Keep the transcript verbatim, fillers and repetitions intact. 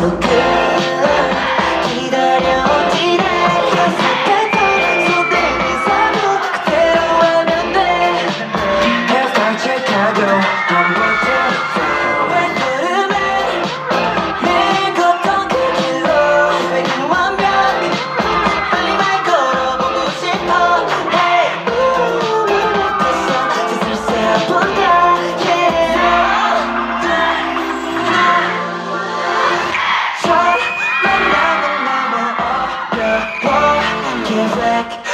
조금 기다려 기다려 습했던 손들이 사도 그대로 하면 돼 헤어스타일 체크하고 한번 더 발걸음에 매일 걷던 그 길로 왜그 완벽 빨리 말 걸어보고 싶어 Hey 벌써 슬슬 본다 Yeah 처음 만나는 나는 어려워 계획